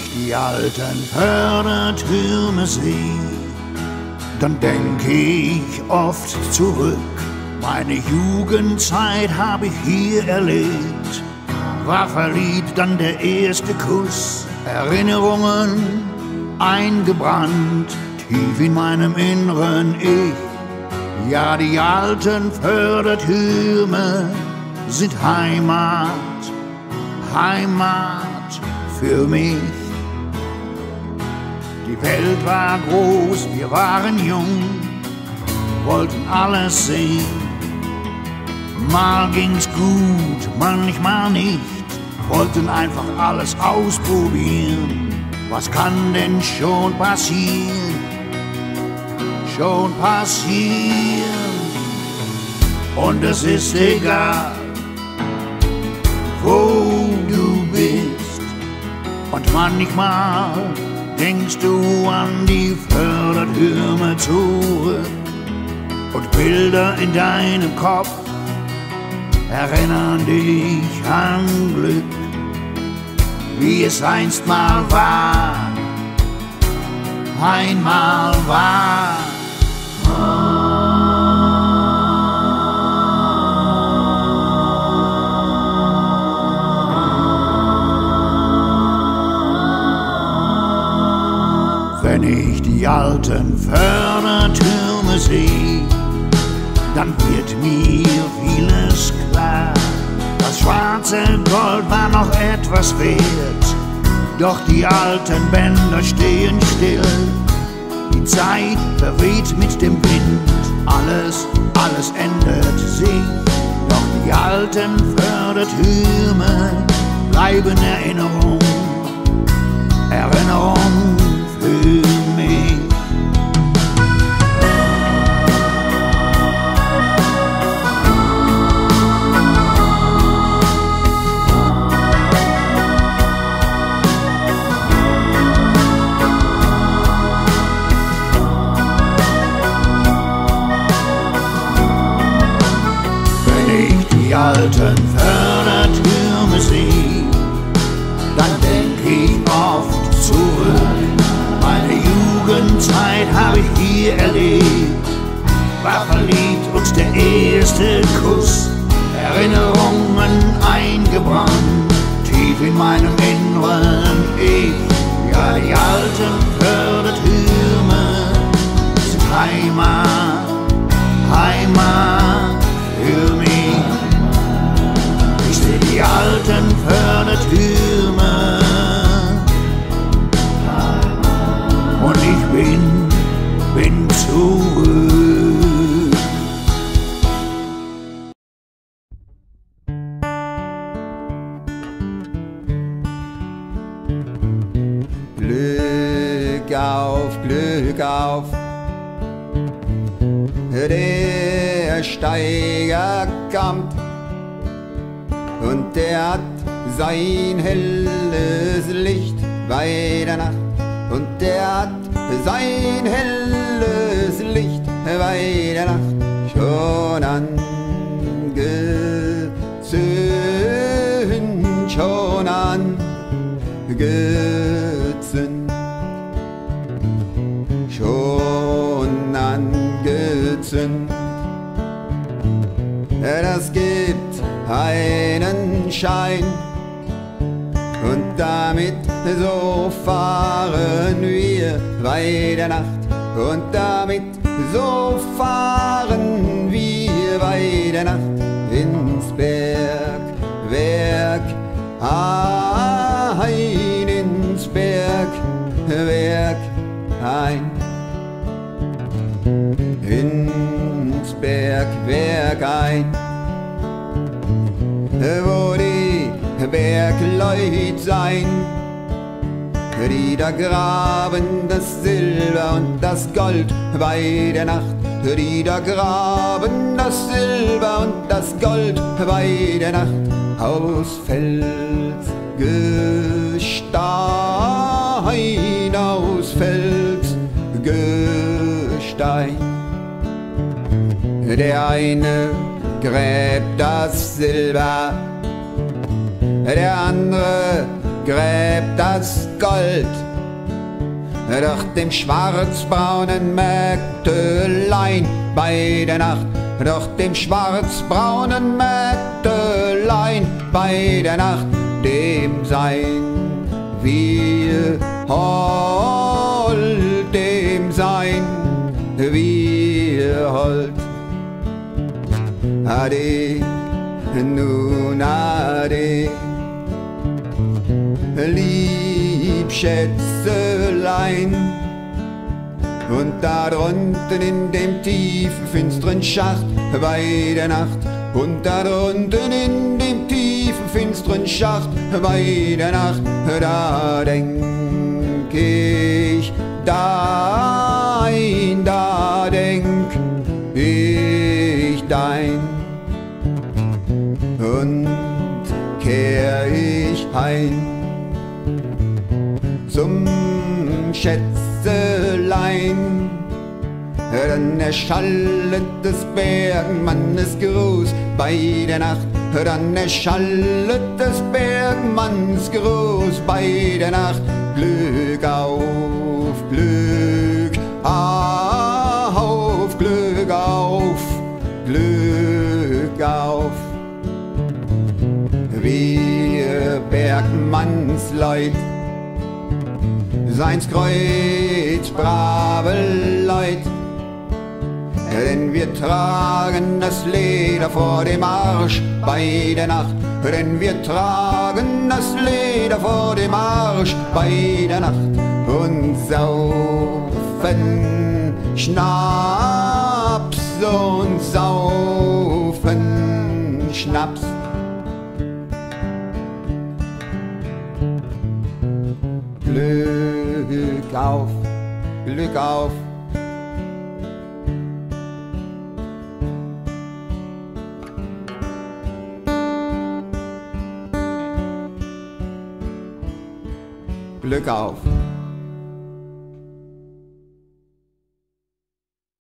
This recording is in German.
ich die alten Fördertürme seh, dann denk ich oft zurück. Meine Jugendzeit hab ich hier erlebt, war verliebt, dann der erste Kuss. Erinnerungen eingebrannt, tief in meinem inneren Ich. Ja, die alten Fördertürme sind Heimat, Heimat für mich. Die Welt war groß, wir waren jung, wollten alles sehen. Mal ging's gut, manchmal nicht, wollten einfach alles ausprobieren. Was kann denn schon passieren? Schon passieren. Und es ist egal, wo du bist. Und manchmal denkst du an die Fördertürme zurück. Und Bilder in deinem Kopf erinnern dich an Glück, wie es einst mal war, einmal war. Wenn ich die alten Fördertürme sehe, dann wird mir vieles klar. Das schwarze Gold war noch etwas wert, doch die alten Bänder stehen still. Die Zeit verweht mit dem Wind, alles ändert sich. Doch die alten Fördertürme bleiben Erinnerung, Erinnerung für mich. Die alten Fördertürme seh, dann denk ich oft zurück. Meine Jugendzeit hab ich hier erlebt, war verliebt und der erste Kuss. Erinnerungen eingebrannt, tief in meinem inneren Ich. Ja, die alten Fördertürme sind Heimat, Heimat für mich. Die alten Fördertürme und ich bin zurück. Glück auf, der Steiger kommt. Und der hat sein helles Licht bei der Nacht. Und der hat sein helles Licht bei der Nacht schon angezündet, schon angezündet, schon angezündet. Das gibt einen Schein und damit so fahren wir bei der Nacht und damit so fahren wir bei der Nacht ins Bergwerk ein, ins Bergwerk ein, ins Bergwerk ein, wo die Bergleut sein, die da graben das Silber und das Gold bei der Nacht, die da graben das Silber und das Gold bei der Nacht aus Felsgestein, aus Felsgestein. Der eine gräbt das Silber, der andere gräbt das Gold durch dem schwarzbraunen Mägdelein bei der Nacht, durch dem schwarzbraunen Mägdelein bei der Nacht, dem sein wir hold, dem sein wir hold. Ade, nun ade, lieb Schätzelein, und da drunten in dem tiefen, finsteren Schacht bei der Nacht, und da drunten in dem tiefen, finsteren Schacht bei der Nacht, da denk ich dein, da denk ich dein, und kehr ich heim zum Schätzelein. Dann erschallet des Bergmannes Gruß bei der Nacht, dann erschallet des Bergmanns Gruß bei der Nacht. Glück auf, Glück auf, Glück auf, Glück auf. Wir Bergmannsleut, seins Kreuz brave Leut, denn wir tragen das Leder vor dem Arsch bei der Nacht, denn wir tragen das Leder vor dem Arsch bei der Nacht und saufen Schnaps und saufen Schnaps. Glück auf, Glück auf. Glück auf.